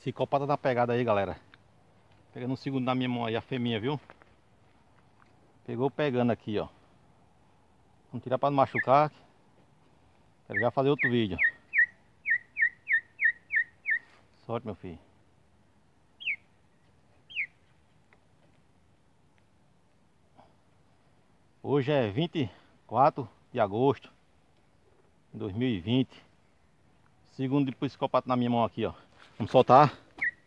Psicopata na pegada aí, galera. Pegando um segundo na minha mão aí, a fêmea, viu? Pegou pegando aqui, ó. Vamos tirar pra não machucar. Quero já fazer outro vídeo. Sorte, meu filho. Hoje é 24 de agosto de 2020. Segundo de psicopata na minha mão aqui, ó. Vamos soltar.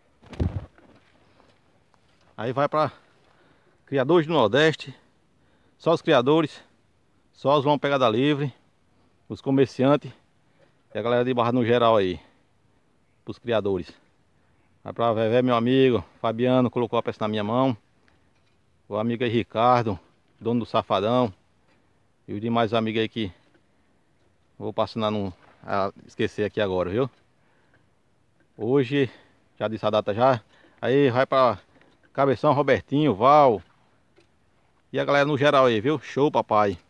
Aí vai para criadores do Nordeste. Só os criadores. Só os vão pegada livre. Os comerciantes. E a galera de Barra no geral aí. Os criadores. Vai pra Vevé, meu amigo. Fabiano colocou a peça na minha mão. O amigo aí Ricardo, dono do Safadão. E os demais amigos aí que vou passando a esquecer aqui agora, viu? Hoje, já disse a data já. Aí vai pra Cabeção, Robertinho, Val. E a galera no geral aí, viu? Show, papai.